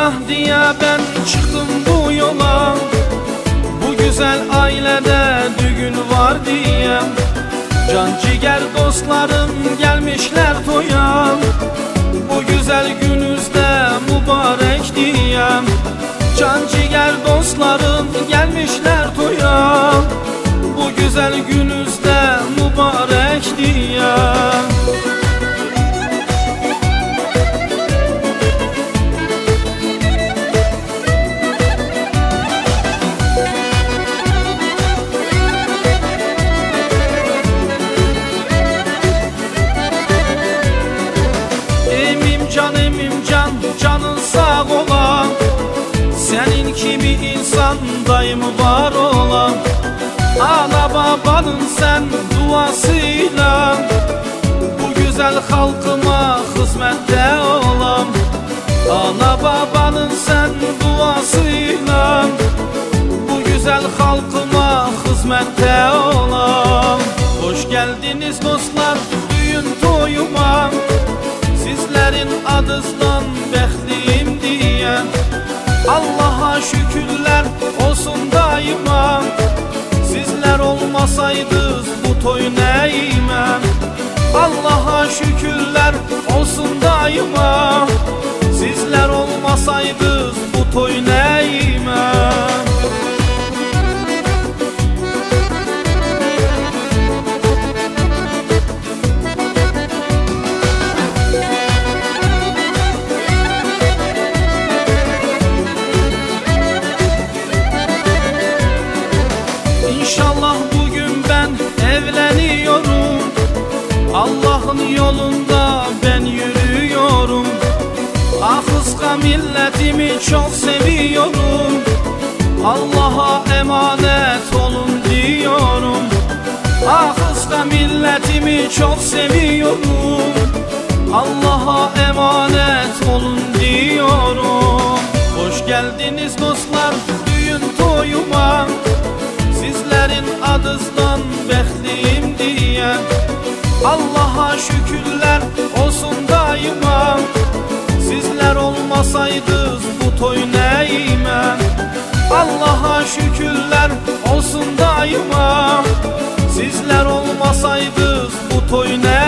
nikah diye ben çıktım bu yola. Bu güzel ailede düğün var diye can ciğer dostlarım gelmişler toya. Bu güzel gününüzde mübarek diye can ciğer dostlarım gelmişler toya. Bu güzel gününüzde mübarek diye. Canın sağ ola, senin kimi insan daim var ola. Ana babanın sen duasıyla bu güzel halkıma hizmette olam. Ana babanın sen duasıyla bu güzel halkıma hizmette olam. Hoş geldiniz dostlar düğün toyuma, sizlerin adınızdan bəxtliyim diye. Allah'a şükürler olsun daima, sizler olmasaydınız bu toy neyime. Allah'a şükürler olsun daima, sizler olmasaydınız bu toy neyime. İnşallah bugün ben evleniyorum, Allah'ın yolunda ben yürüyorum. Akıska milletimi çok seviyorum, Allah'a emanet olun diyorum. Akıska milletimi çok seviyorum, Allah'a emanet olun diyorum. Hoş geldiniz dostlar düğün toyuma, sizlerin adınızdan bəxtliyim diye. Allah'a şükürler olsun daima, sizler olmasaydınız bu toy neyime. Allah'a şükürler olsun daima, sizler olmasaydınız bu toy neyime.